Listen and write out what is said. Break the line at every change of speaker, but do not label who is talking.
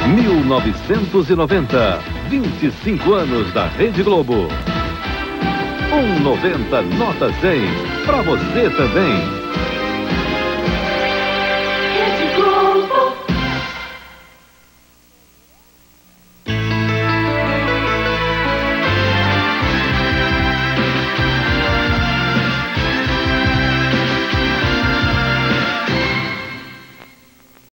1990, 25 anos da Rede Globo. 1,90 nota 100, pra você também.